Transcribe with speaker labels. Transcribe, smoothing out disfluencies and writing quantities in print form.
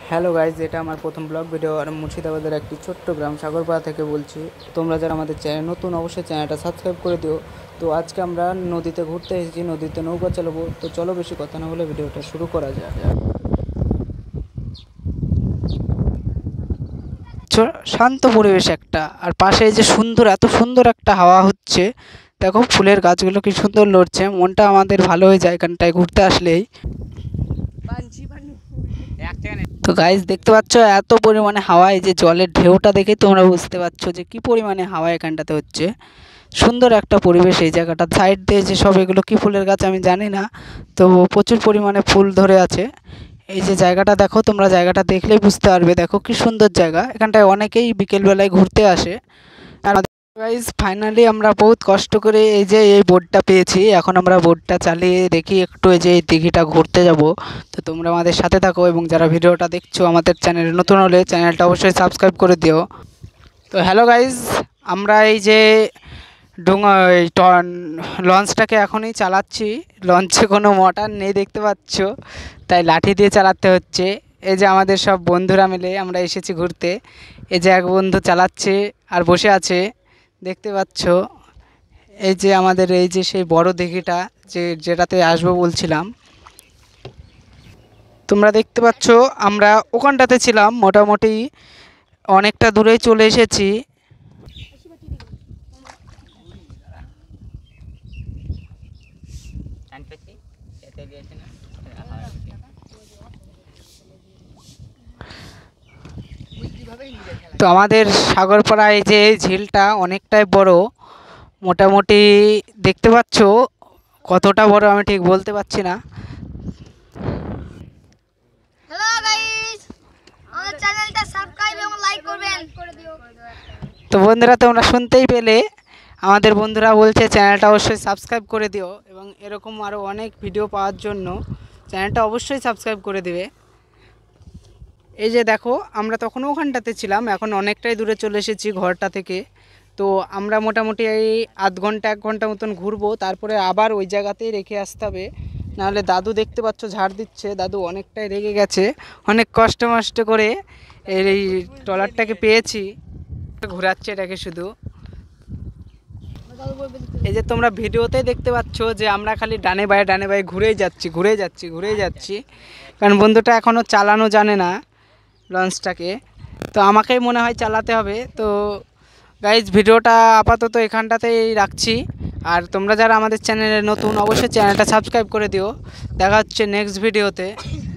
Speaker 1: Hello guys, এটা আমার প্রথম ব্লগ ভিডিও আর মুর্শিদাবাদের একটি ছোট্ট গ্রাম সাগরপাড়া থেকে বলছি। তোমরা যারা আমাদের চ্যানেল নতুন অবশ্যই চ্যানেলটা সাবস্ক্রাইব করে দিও। তো আজকে আমরা নদীতে ঘুরতে এসেছি, নদীতে নৌকা চালাবো। তো চলো বেশি কথা না বলে ভিডিওটা শুরু করা যাক। শান্ত পরিবেশ একটা, আর পাশে এই যে সুন্দর, এত সুন্দর একটা হাওয়া হচ্ছে। দেখো ফুলের গাছগুলো কি সুন্দর লড়ছে, মনটা আমাদের ভালো হয়ে যায় এখানটায় ঘুরতে আসলেই। তো গাইজ দেখতে পাচ্ছ এত পরিমাণে হাওয়া, এই যে জলের ঢেউটা দেখে তোমরা বুঝতে পারছো যে কি পরিমাণে হাওয়া এখানটাতে হচ্ছে। সুন্দর একটা পরিবেশ এই জায়গাটা। সাইড দিয়ে যে সব এগুলো কি ফুলের গাছ আমি জানি না, তো প্রচুর পরিমাণে ফুল ধরে আছে। এই যে জায়গাটা দেখো, তোমরা জায়গাটা দেখলেই বুঝতে পারবে। দেখো কি সুন্দর জায়গা, এখানটায় অনেকেই বিকেলবেলায় ঘুরতে আসে। আর গাইজ ফাইনালি আমরা বহুত কষ্ট করে এই যে এই বোটটা পেয়েছি। এখন আমরা বোটটা চালিয়ে দেখি একটু এই যে এই দিঘিটা ঘুরতে যাব। তো তোমরা আমাদের সাথে থাকো, এবং যারা ভিডিওটা দেখছো আমাদের চ্যানেলে নতুন হলে চ্যানেলটা অবশ্যই সাবস্ক্রাইব করে দিও। তো হ্যালো গাইজ, আমরা এই যে লঞ্চটাকে এখনই চালাচ্ছি। লঞ্চে কোনো মোটর নেই দেখতে পাচ্ছ, তাই লাঠি দিয়ে চালাতে হচ্ছে। এই যে আমাদের সব বন্ধুরা মিলে আমরা এসেছি ঘুরতে। এই যে এক বন্ধু চালাচ্ছে আর বসে আছে দেখতে পাচ্ছ। এই যে আমাদের এই যে সেই বড় দিঘিটা, যেটাতে আসবো বলছিলাম, তোমরা দেখতে পাচ্ছ। আমরা ওখানটাতে ছিলাম, মোটামুটি অনেকটা দূরেই চলে এসেছি। তো আমাদের সাগরপাড়া এই যে ঝিলটা অনেকটাই বড়, মোটামুটি দেখতে পাচ্ছ। কতটা বড় আমি ঠিক বলতে পারছি না।
Speaker 2: হ্যালো গাইস, আমাদের চ্যানেলটা সাবস্ক্রাইব এবং লাইক করবেন।
Speaker 1: তো বন্ধুরা তোমরা শুনতেই পেলে, আমাদের বন্ধুরা বলছে চ্যানেলটা অবশ্যই সাবস্ক্রাইব করে দিও, এবং এরকম আরও অনেক ভিডিও পাওয়ার জন্য চ্যানেলটা অবশ্যই সাবস্ক্রাইব করে দিবে। এই যে দেখো, আমরা তখন ওখানটাতে ছিলাম, এখন অনেকটাই দূরে চলে এসেছি ঘরটা থেকে। তো আমরা মোটামুটি এই আধ ঘন্টা 1 ঘন্টা মতন ঘুরবো, তারপরে আবার ওই জায়গাতেই রেখে আসতে হবে। নাহলে দাদু দেখতে পাচ্ছ ঝাড় দিচ্ছে, দাদু অনেকটাই রেগে গেছে। অনেক কষ্ট মষ্ট করে এই ট্রলারটাকে পেয়েছি, ঘোরাচ্ছে এটাকে শুধু। এই যে তোমরা ভিডিওতে দেখতে পাচ্ছ যে আমরা খালি ডানে বায়ে ঘুরেই যাচ্ছি। কারণ বন্ধুটা এখনও চালানো জানে না লঞ্চটাকে, তো আমাকেই মনে হয় চালাতে হবে। তো গাইজ ভিডিওটা আপাতত এখানটাতেই রাখছি। আর তোমরা যারা আমাদের চ্যানেলে নতুন অবশ্যই চ্যানেলটা সাবস্ক্রাইব করে দিও। দেখা হচ্ছে নেক্সট ভিডিওতে।